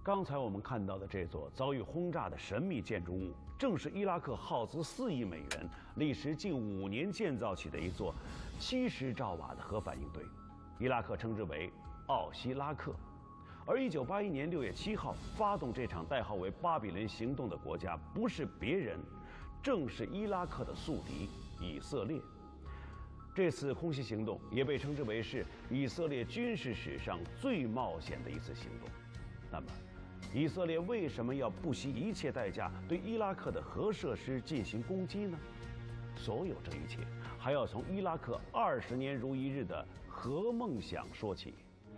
刚才我们看到的这座遭遇轰炸的神秘建筑物，正是伊拉克耗资4亿美元、历时近5年建造起的一座70兆瓦的核反应堆。伊拉克称之为奥西拉克。而1981年6月7号发动这场代号为巴比伦行动的国家，不是别人，正是伊拉克的宿敌以色列。这次空袭行动也被称之为是以色列军事史上最冒险的一次行动。那么，以色列为什么要不惜一切代价对伊拉克的核设施进行攻击呢？所有这一切，还要从伊拉克20年如一日的核梦想说起。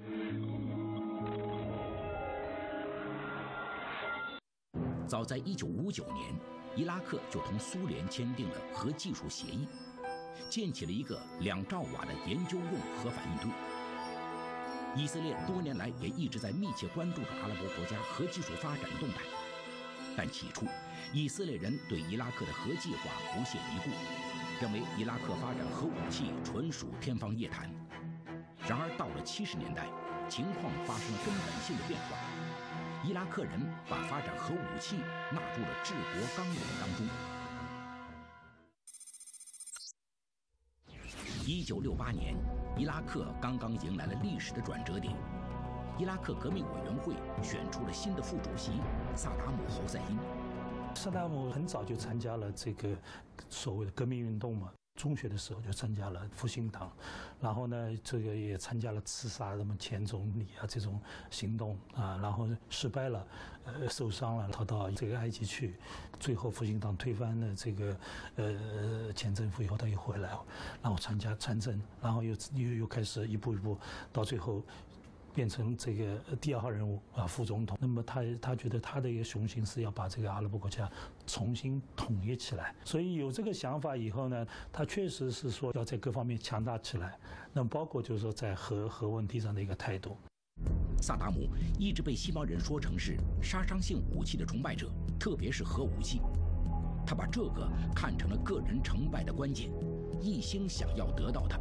早在1959年，伊拉克就同苏联签订了核技术协议，建起了一个2兆瓦的研究用核反应堆。以色列多年来也一直在密切关注着阿拉伯国家核技术发展的动态，但起初，以色列人对伊拉克的核计划不屑一顾，认为伊拉克发展核武器纯属天方夜谭。然而到了70年代，情况发生了根本性的变化，伊拉克人把发展核武器纳入了治国纲领当中。1968年，伊拉克刚刚迎来了历史的转折点。伊拉克革命委员会选出了新的副主席萨达姆·侯赛因。 萨达姆很早就参加了这个所谓的革命运动嘛，中学的时候就参加了复兴党，然后呢，这个也参加了刺杀什么前总理啊这种行动啊，然后失败了，受伤了，逃到这个埃及去，最后复兴党推翻了这个前政府以后，他又回来，然后参政，然后又开始一步一步，到最后变成这个第2号人物啊，副总统。那么他觉得他的一个雄心是要把这个阿拉伯国家重新统一起来，所以有这个想法以后呢，他确实是说要在各方面强大起来。那么包括就是说在核问题上的一个态度。 萨达姆一直被西方人说成是杀伤性武器的崇拜者，特别是核武器。他把这个看成了个人成败的关键，一心想要得到它。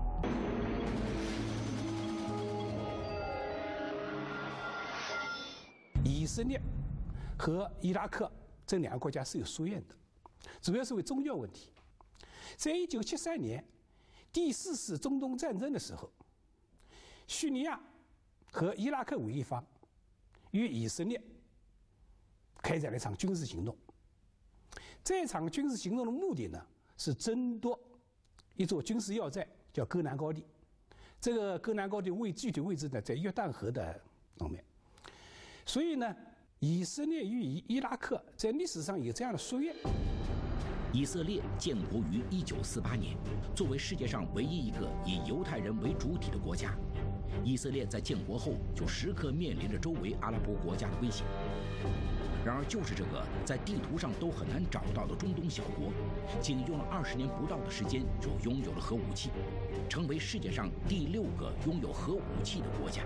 以色列和伊拉克这2个国家是有疏远的，主要是为宗教问题。在1973年第4次中东战争的时候，叙利亚和伊拉克为一方，与以色列开展了一场军事行动。这场军事行动的目的呢，是争夺一座军事要塞，叫戈兰高地。这个戈兰高地具体位置呢，在约旦河的东面。所以呢，以色列与伊拉克在历史上有这样的疏远。 以色列建国于1948年，作为世界上唯一一个以犹太人为主体的国家，以色列在建国后就时刻面临着周围阿拉伯国家的威胁。然而，就是这个在地图上都很难找到的中东小国，仅用了20年不到的时间就拥有了核武器，成为世界上第6个拥有核武器的国家。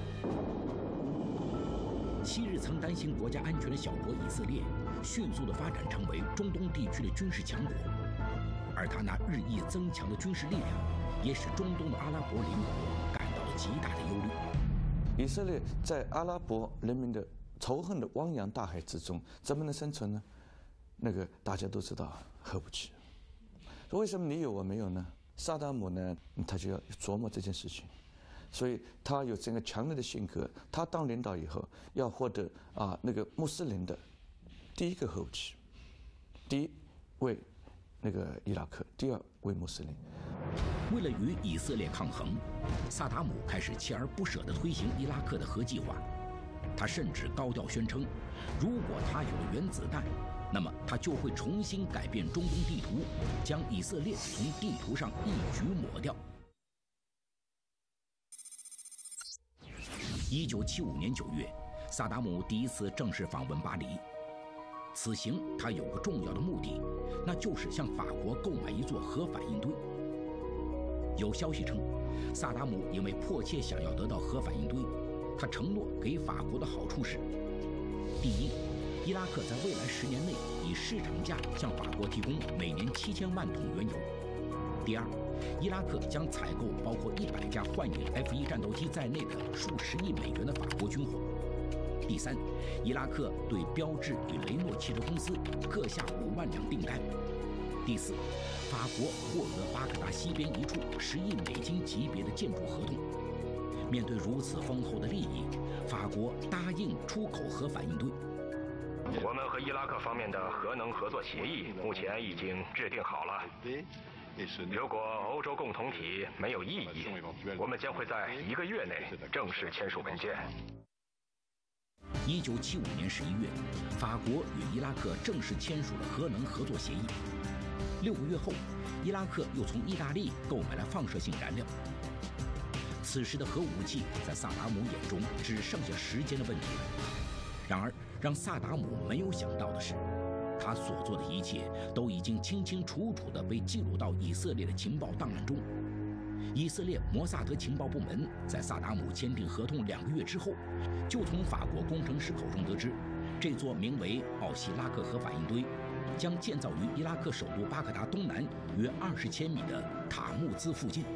昔日曾担心国家安全的小国以色列，迅速地发展成为中东地区的军事强国，而它那日益增强的军事力量，也使中东的阿拉伯邻国感到了极大的忧虑。 以色列在阿拉伯人民的仇恨的汪洋大海之中，怎么能生存呢？那个大家都知道，核武器。为什么你有我没有呢？萨达姆呢，他就要琢磨这件事情。所以他有这个强烈的性格，他当领导以后要获得那个穆斯林的第1个核武器，第1为那个伊拉克，第2为穆斯林。 为了与以色列抗衡，萨达姆开始锲而不舍地推行伊拉克的核计划。他甚至高调宣称，如果他有了原子弹，那么他就会重新改变中东地图，将以色列从地图上一举抹掉。1975年9月，萨达姆第1次正式访问巴黎。此行他有个重要的目的，那就是向法国购买一座核反应堆。有消息称，萨达姆因为迫切想要得到核反应堆，他承诺给法国的好处是：第一，伊拉克在未来10年内以市场价向法国提供每年7000万桶原油；第二，伊拉克将采购包括100架幻影 F1战斗机在内的数十亿美元的法国军火； 第三，伊拉克对标致与雷诺汽车公司各下5万辆订单。第四，法国获得巴格达西边一处10亿美金级别的建筑合同。面对如此丰厚的利益，法国答应出口核反应堆。 我们和伊拉克方面的核能合作协议目前已经制定好了。如果欧洲共同体没有异议，我们将会在1个月内正式签署文件。 1975年11月，法国与伊拉克正式签署了核能合作协议。6个月后，伊拉克又从意大利购买了放射性燃料。此时的核武器在萨达姆眼中只剩下时间的问题了。然而，让萨达姆没有想到的是，他所做的一切都已经清清楚楚地被记录到以色列的情报档案中。以色列摩萨德情报部门在萨达姆签订合同2个月之后，就从法国工程师口中得知，这座名为奥希拉克核反应堆将建造于伊拉克首都巴格达东南约20千米的塔木兹附近。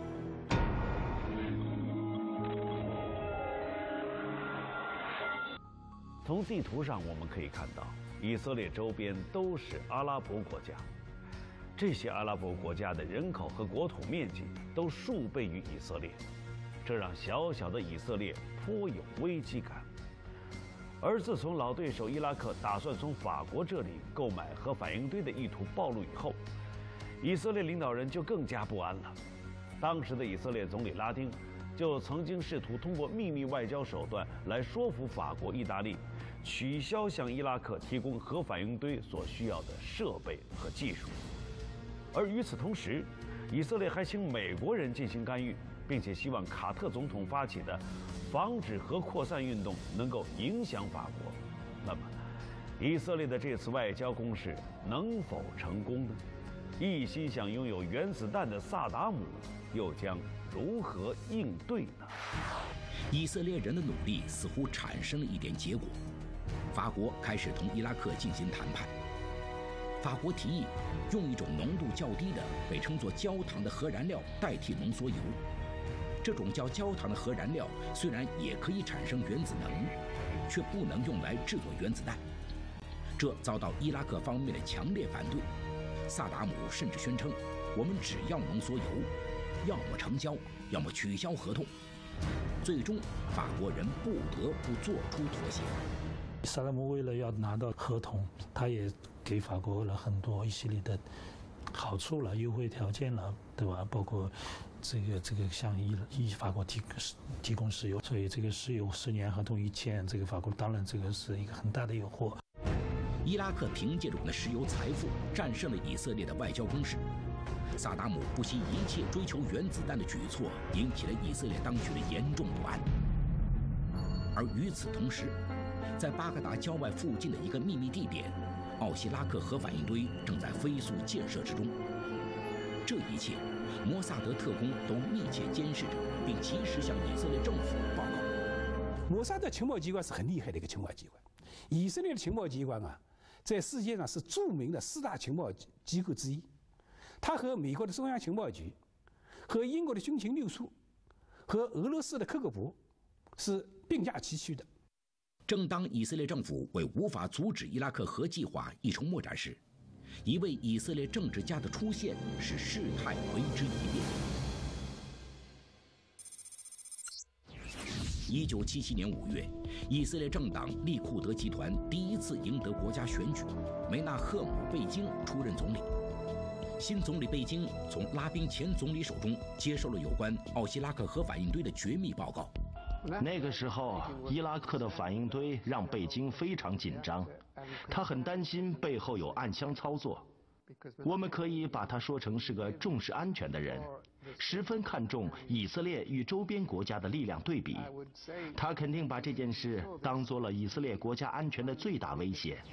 从地图上我们可以看到，以色列周边都是阿拉伯国家，这些阿拉伯国家的人口和国土面积都数倍于以色列，这让小小的以色列颇有危机感。而自从老对手伊拉克打算从法国这里购买核反应堆的意图暴露以后，以色列领导人就更加不安了。当时的以色列总理拉丁就曾经试图通过秘密外交手段来说服法国、意大利取消向伊拉克提供核反应堆所需要的设备和技术。而与此同时，以色列还请美国人进行干预，并且希望卡特总统发起的防止核扩散运动能够影响法国。那么，以色列的这次外交攻势能否成功呢？一心想拥有原子弹的萨达姆又将如何应对呢？ 以色列人的努力似乎产生了一点结果，法国开始同伊拉克进行谈判。法国提议用一种浓度较低的被称作焦糖的核燃料代替浓缩铀。这种叫焦糖的核燃料虽然也可以产生原子能，却不能用来制作原子弹。这遭到伊拉克方面的强烈反对。萨达姆甚至宣称，我们只要浓缩铀，要么成交，要么取消合同。最终，法国人不得不做出妥协。 萨达姆为了要拿到合同，他也给法国了很多一系列的好处了、优惠条件了，对吧？包括这个向法国提供石油，所以这个石油10年合同一签，这个法国当然这个是一个很大的诱惑。 伊拉克凭借着我们的石油财富战胜了以色列的外交攻势。萨达姆不惜一切追求原子弹的举措，引起了以色列当局的严重不安。而与此同时，在巴格达郊外附近的一个秘密地点，奥希拉克核反应堆正在飞速建设之中。这一切，摩萨德特工都密切监视着，并及时向以色列政府报告。 摩萨德情报机关是很厉害的一个情报机关，以色列的情报机关啊，在世界上是著名的4大情报机构之一。它和美国的中央情报局、和英国的军情六处、和俄罗斯的克格勃是并驾齐驱的。 正当以色列政府为无法阻止伊拉克核计划一筹莫展时，一位以色列政治家的出现使事态为之一变。1977年5月，以色列政党利库德集团第一次赢得国家选举，梅纳赫姆·贝京出任总理。新总理贝京从拉宾前总理手中接受了有关奥希拉克核反应堆的绝密报告。 那个时候，伊拉克的反应堆让贝京非常紧张，他很担心背后有暗箱操作。我们可以把他说成是个重视安全的人，十分看重以色列与周边国家的力量对比。他肯定把这件事当作了以色列国家安全的最大威胁。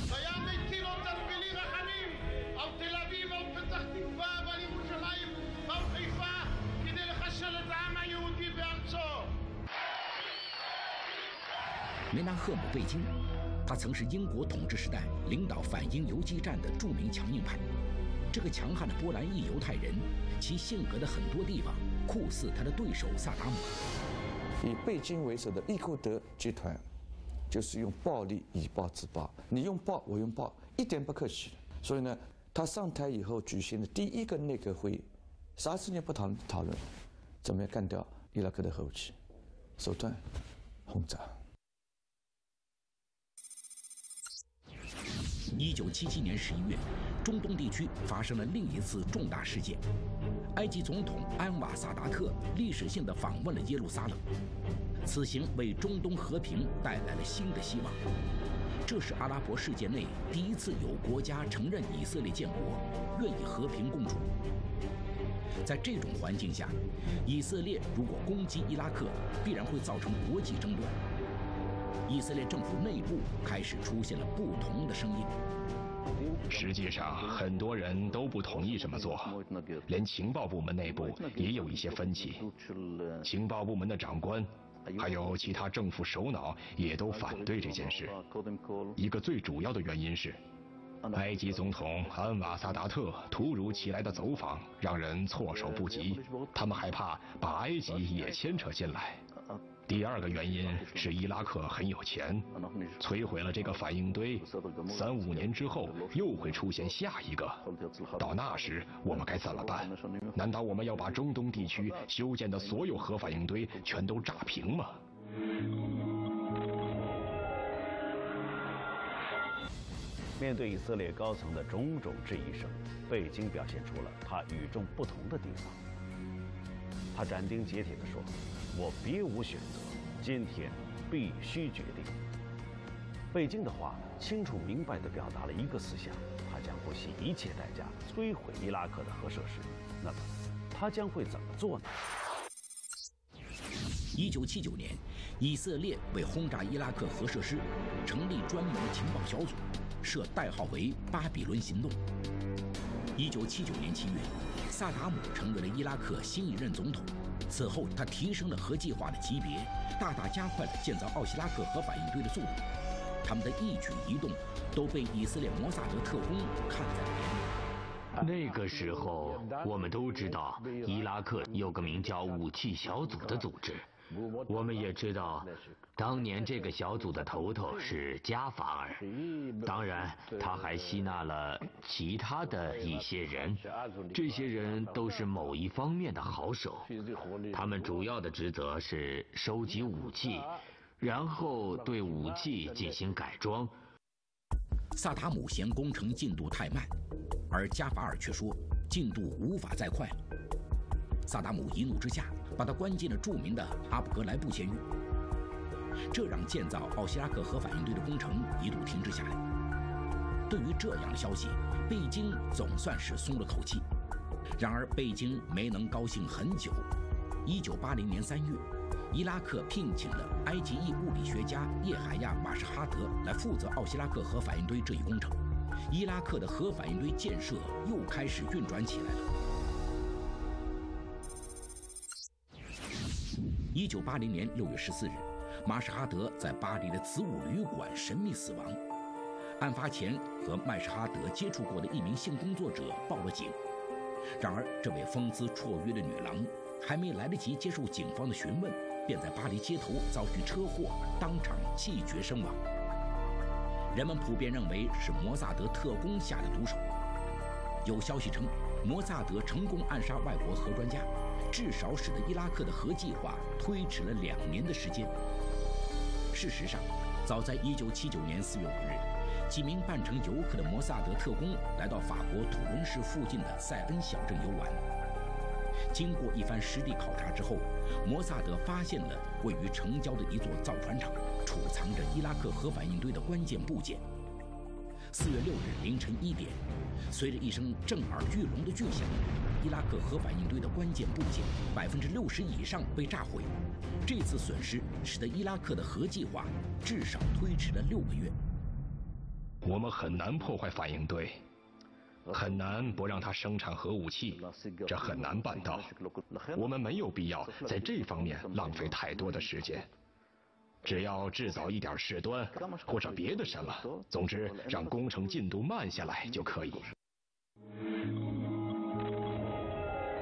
梅纳赫姆·贝京，他曾是英国统治时代领导反英游击战的著名强硬派。这个强悍的波兰裔犹太人，其性格的很多地方酷似他的对手萨达姆。 以贝京为首的利库德集团就是用暴力以暴制暴，你用暴，我用暴，一点不客气。所以呢，他上台以后举行的第一个内阁会议，啥事情不讨论，怎么样干掉伊拉克的核武器，手段轰炸。 1977年11月，中东地区发生了另一次重大事件，埃及总统安瓦萨达特历史性地访问了耶路撒冷，此行为中东和平带来了新的希望。这是阿拉伯世界内第一次有国家承认以色列建国，愿意和平共处。在这种环境下，以色列如果攻击伊拉克，必然会造成国际争端。以色列政府内部开始出现了不同的声音。 实际上，很多人都不同意这么做，连情报部门内部也有一些分歧。情报部门的长官，还有其他政府首脑也都反对这件事。一个最主要的原因是，埃及总统安瓦萨达特突如其来的走访让人措手不及，他们害怕把埃及也牵扯进来。第二个原因是伊拉克很有钱，摧毁了这个反应堆，3、5年之后又会出现下一个。到那时我们该怎么办？难道我们要把中东地区修建的所有核反应堆全都炸平吗？ 面对以色列高层的种种质疑声，北京表现出了它与众不同的地方。他斩钉截铁地说：“我别无选择，今天必须决定。”北京的话清楚明白地表达了一个思想：他将不惜一切代价摧毁伊拉克的核设施。那么，他将会怎么做呢 ？1979年，以色列为轰炸伊拉克核设施，成立专门情报小组，设代号为“巴比伦行动”。1979年7月，萨达姆成为了伊拉克新一任总统。此后，他提升了核计划的级别，大大加快了建造奥希拉克核反应堆的速度。他们的一举一动都被以色列摩萨德特工看在眼里。 那个时候，我们都知道伊拉克有个名叫武器小组的组织。我们也知道，当年这个小组的头头是加法尔，当然他还吸纳了其他的一些人，这些人都是某一方面的好手，他们主要的职责是收集武器，然后对武器进行改装。 萨达姆嫌工程进度太慢，而加法尔却说进度无法再快了。萨达姆一怒之下，把他关进了著名的阿布格莱布监狱，这让建造奥希拉克核反应堆的工程一度停滞下来。对于这样的消息，北京总算是松了口气。然而，北京没能高兴很久。1980年3月，伊拉克聘请了埃及裔物理学家叶海亚·马什哈德来负责奥希拉克核反应堆这一工程，伊拉克的核反应堆建设又开始运转起来了。1980年6月14日，马什哈德在巴黎的子午旅馆神秘死亡。案发前和麦什哈德接触过的一名性工作者报了警，然而这位风姿绰约的女郎还没来得及接受警方的询问，便在巴黎街头遭遇车祸，当场气绝身亡。人们普遍认为是摩萨德特工下的毒手。有消息称，摩萨德成功暗杀外国核专家，至少使得伊拉克的核计划推迟了2年的时间。事实上，早在1979年4月5日，几名扮成游客的摩萨德特工来到法国土伦市附近的塞恩小镇游玩。经过一番实地考察之后，摩萨德发现了位于城郊的一座造船厂，储藏着伊拉克核反应堆的关键部件。4月6日凌晨1点，随着一声震耳欲聋的巨响，伊拉克核反应堆的关键部件60%以上被炸毁。这次损失使得伊拉克的核计划至少推迟了6个月。 我们很难破坏反应堆，很难不让它生产核武器，这很难办到。我们没有必要在这方面浪费太多的时间。只要制造一点事端，或者别的什么，总之让工程进度慢下来就可以。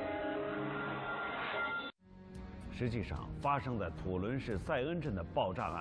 实际上，发生在土伦市塞恩镇的爆炸案，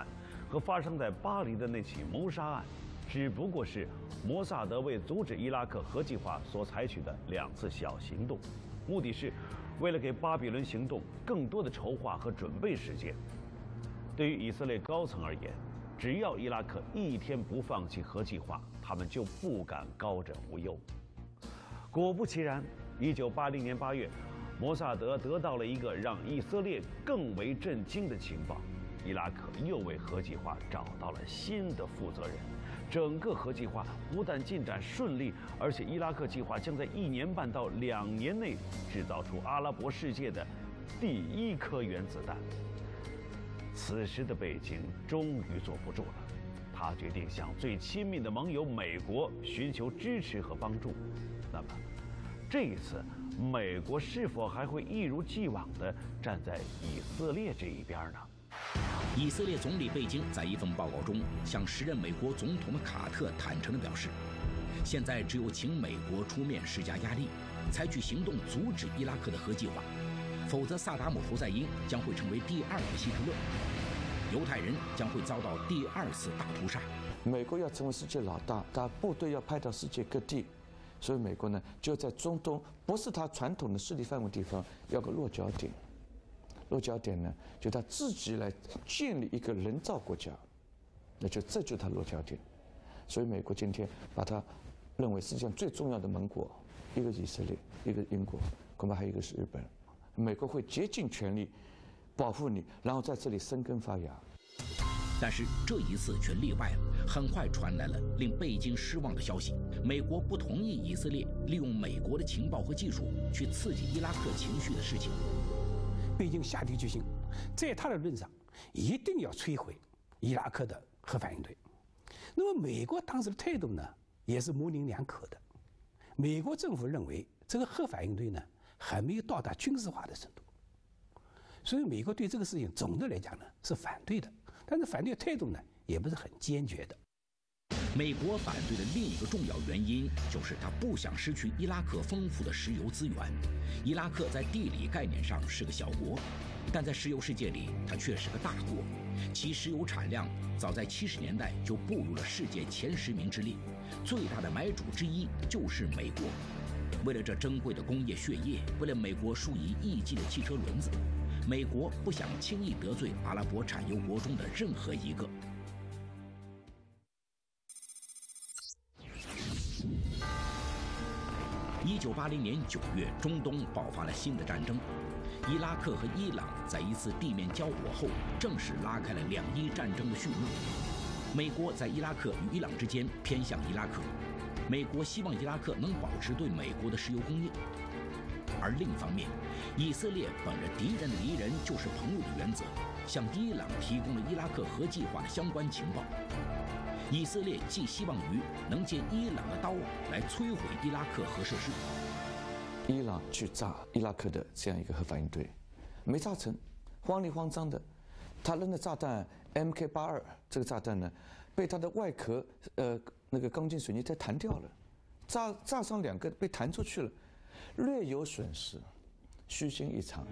和发生在巴黎的那起谋杀案，只不过是摩萨德为阻止伊拉克核计划所采取的2次小行动，目的是为了给巴比伦行动更多的筹划和准备时间。对于以色列高层而言，只要伊拉克一天不放弃核计划，他们就不敢高枕无忧。果不其然，1980年8月，摩萨德得到了一个让以色列更为震惊的情报：伊拉克又为核计划找到了新的负责人。整个核计划不但进展顺利，而且伊拉克计划将在1年半到2年内制造出阿拉伯世界的第1颗原子弹。此时的北京终于坐不住了，他决定向最亲密的盟友美国寻求支持和帮助。那么，这一次，美国是否还会一如既往地站在以色列这一边呢？ 以色列总理贝京在一份报告中向时任美国总统的卡特坦诚地表示，现在只有请美国出面施加压力，采取行动阻止伊拉克的核计划，否则萨达姆侯赛因将会成为第2个希特勒，犹太人将会遭到第2次大屠杀。 美国要成为世界老大，他部队要派到世界各地，所以美国呢就在中东，不是他传统的势力范围地方，要个落脚点。落脚点呢，就他自己来建立一个人造国家，这就是他落脚点。所以美国今天把他认为世界上最重要的盟国，一个以色列，一个英国，恐怕还有一个是日本。美国会竭尽全力保护你，然后在这里生根发芽。 但是这一次却例外了，很快传来了令贝京失望的消息：美国不同意以色列利用美国的情报和技术去刺激伊拉克情绪的事情。 北京下定决心，在他的论上一定要摧毁伊拉克的核反应堆。那么美国当时的态度呢，也是模棱两可的。美国政府认为这个核反应堆呢还没有到达军事化的程度，所以美国对这个事情总的来讲呢是反对的，但是反对态度呢也不是很坚决的。 美国反对的另一个重要原因就是他不想失去伊拉克丰富的石油资源。伊拉克在地理概念上是个小国，但在石油世界里它却是个大国，其石油产量早在70年代就步入了世界前10名之列，最大的买主之一就是美国。为了这珍贵的工业血液，为了美国数以亿计的汽车轮子，美国不想轻易得罪阿拉伯产油国中的任何一个。1980年9月，中东爆发了新的战争。伊拉克和伊朗在一次地面交火后，正式拉开了2伊战争的序幕。美国在伊拉克与伊朗之间偏向伊拉克，美国希望伊拉克能保持对美国的石油供应。而另一方面，以色列本着敌人的敌人就是朋友的原则，向伊朗提供了伊拉克核计划的相关情报。以色列寄希望于能借伊朗的刀来摧毁伊拉克核设施。 伊朗去炸伊拉克的这样一个核反应堆，没炸成，慌里慌张的，他扔的炸弹 MK82这个炸弹呢，被它的外壳那个钢筋水泥带弹掉了，炸伤2个被弹出去了，略有损失，虚惊一场。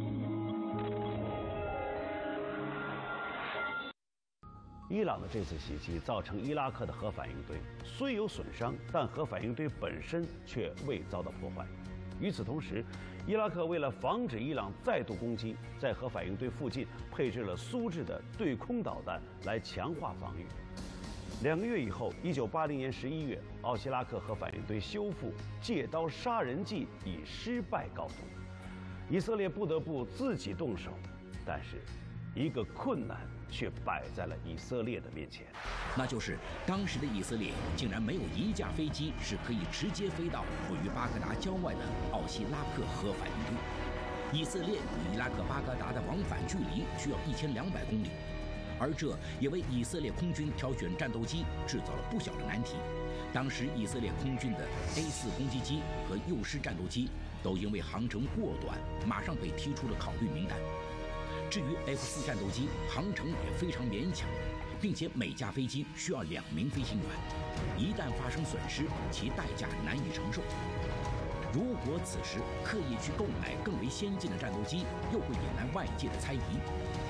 伊朗的这次袭击造成伊拉克的核反应堆虽有损伤，但核反应堆本身却未遭到破坏。与此同时，伊拉克为了防止伊朗再度攻击，在核反应堆附近配置了苏制的对空导弹来强化防御。2个月以后，1980年11月，奥西拉克核反应堆修复借刀杀人计以失败告终，以色列不得不自己动手，但是一个困难却摆在了以色列的面前， 那就是当时的以色列竟然没有一架飞机是可以直接飞到位于巴格达郊外的奥西拉克核反应堆。以色列与伊拉克巴格达的往返距离需要1200公里，而这也为以色列空军挑选战斗机制造了不小的难题。当时以色列空军的 A4 攻击机和幼师战斗机都因为航程过短，马上被踢出了考虑名单。至于 F4 战斗机，航程也非常勉强，并且每架飞机需要2名飞行员，一旦发生损失，其代价难以承受。如果此时刻意去购买更为先进的战斗机，又会引来外界的猜疑。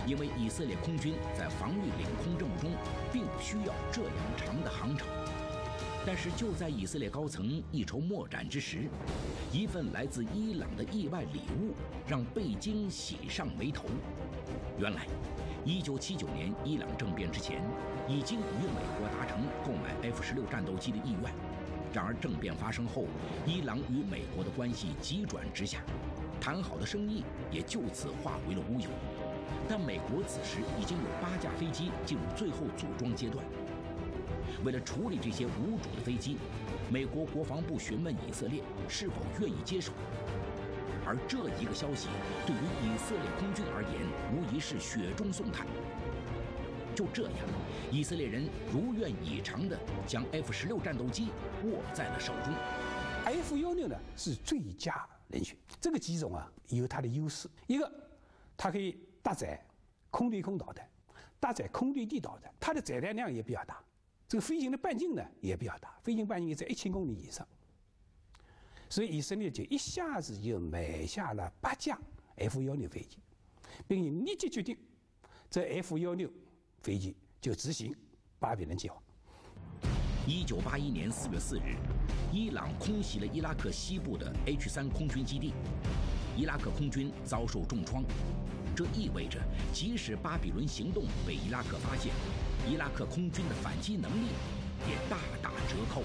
因为以色列空军在防御领空任务中并不需要这样长的航程。但是就在以色列高层一筹莫展之时，一份来自伊朗的意外礼物让贝京喜上眉头。原来，1979年伊朗政变之前，已经与美国达成购买 F-16战斗机的意愿。然而政变发生后，伊朗与美国的关系急转直下，谈好的生意也就此化为了乌有。但美国此时已经有8架飞机进入最后组装阶段。为了处理这些无主的飞机，美国国防部询问以色列是否愿意接手。而这一个消息对于以色列空军而言，无疑是雪中送炭。就这样，以色列人如愿以偿地将 F-16战斗机握在了手中。 F-16呢是最佳人选。这个机种啊有它的优势，一个它可以搭载空对空导弹，搭载空对地导弹，它的载弹量也比较大。这个飞行的半径呢也比较大，飞行半径也在1000公里以上，所以以色列就一下子就买下了8架 F-16飞机，并且立即决定这 F-16飞机就执行巴比伦计划。 1981年4月4日，伊朗空袭了伊拉克西部的 H-3空军基地，伊拉克空军遭受重创。这意味着，即使巴比伦行动被伊拉克发现，伊拉克空军的反击能力也大打折扣。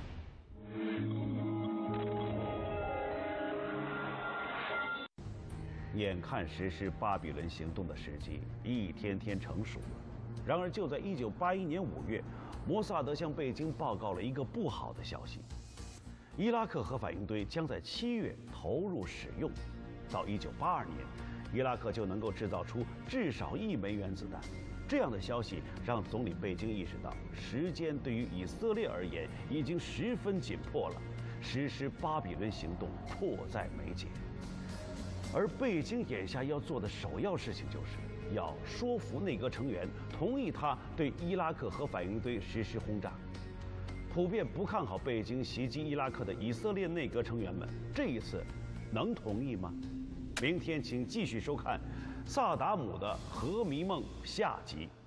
眼看实施巴比伦行动的时机一天天成熟了，然而就在1981年5月，摩萨德向贝京报告了一个不好的消息：伊拉克核反应堆将在7月投入使用，到1982年，伊拉克就能够制造出至少1枚原子弹。这样的消息让总理贝京意识到，时间对于以色列而言已经十分紧迫了，实施巴比伦行动迫在眉睫。而贝京眼下要做的首要事情，就是要说服内阁成员同意他对伊拉克核反应堆实施轰炸。普遍不看好贝京袭击伊拉克的以色列内阁成员们，这一次能同意吗？明天请继续收看《萨达姆的核迷梦》下集。